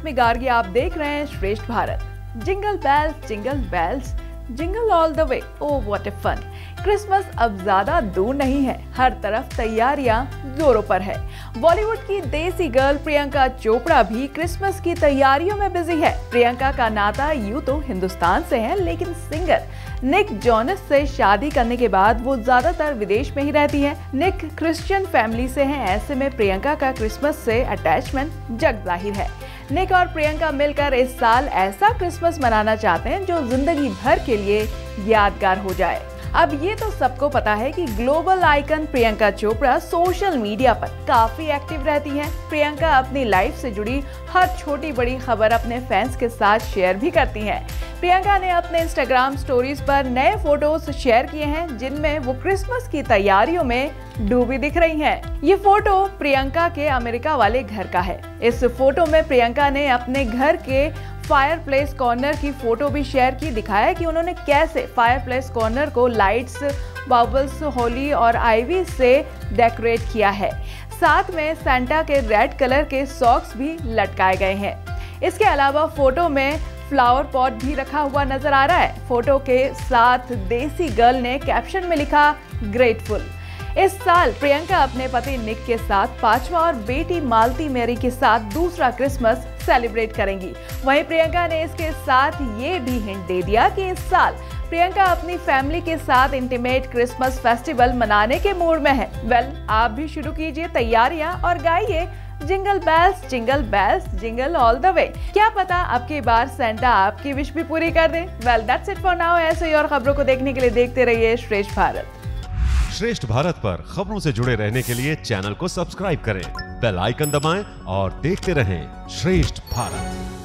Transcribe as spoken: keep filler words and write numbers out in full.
रश्मि गार्गी, आप देख रहे हैं Shreshtha Bharat. Jingle bells jingle bells jingle all the way, oh what a fun. Christmas अब ज्यादा दूर नहीं है, हर तरफ तैयारियां जोरों पर है। बॉलीवुड की देसी गर्ल प्रियंका चोपड़ा भी क्रिसमस की तैयारियों में बिजी है। प्रियंका का नाता यूं तो हिंदुस्तान से है, लेकिन सिंगर निक जोनस से शादी करने के बाद वो ज्यादातर विदेश में ही रहती है। निक क्रिश्चियन फैमिली से हैं, ऐसे में प्रियंका का क्रिसमस से अटैचमेंट जग जाहिर है। निक और प्रियंका मिलकर इस साल ऐसा क्रिसमस मनाना चाहते हैं जो जिंदगी भर के लिए यादगार हो जाए। अब ये तो सबको पता है कि global icon Priyanka Chopra social media पर काफी एक्टिव रहती हैं। प्रियंका अपनी लाइफ से जुड़ी हर छोटी बड़ी खबर अपने फैंस के साथ शेयर भी करती हैं। प्रियंका ने अपने इंस्टाग्राम स्टोरीज पर नए फोटोज शेयर किए हैं, जिनमें वो क्रिसमस की तैयारियों में डूबी दिख रही हैं। ये फोटो प्रियंका के अमेरिका वाले घर का है। इस फोटो में प्रियंका ने अपने घर के फायरप्लेस कॉर्नर की फोटो भी शेयर की, दिखाया कि उन्होंने कैसे फायरप्लेस कॉर्नर को लाइट्स, बबल्स, होली और आइवी से डेकोरेट किया है। साथ में सैंटा के रेड कलर के सॉक्स भी लटकाए गए हैं। इसके अलावा फोटो में फ्लावर पॉट भी रखा हुआ नजर आ रहा है। फोटो के साथ देसी गर्ल ने कैप्शन में लिखा ग्रेटफुल। इस साल प्रियंका अपने पति निक के साथ पांचवा और बेटी मालती मेरी के साथ दूसरा क्रिसमस सेलिब्रेट करेंगी। वहीं प्रियंका ने इसके साथ ये भी हिंट दे दिया कि इस साल प्रियंका अपनी फैमिली के साथ इंटीमेट क्रिसमस फेस्टिवल मनाने के मूड में है। वेल, आप भी शुरू कीजिए तैयारियां और गाइए jingle bells jingle bells jingle all the way. क्या पता अब की बार सेंटा आपकी विश भी पूरी कर दे। Well, that's it for now. ऐसे ही और खबरों को देखने के लिए देखते रहिए श्रेष्ठ भारत। श्रेष्ठ भारत पर खबरों से जुड़े रहने के लिए चैनल को सब्सक्राइब करें, बेल आइकन दबाएं और देखते रहें श्रेष्ठ भारत।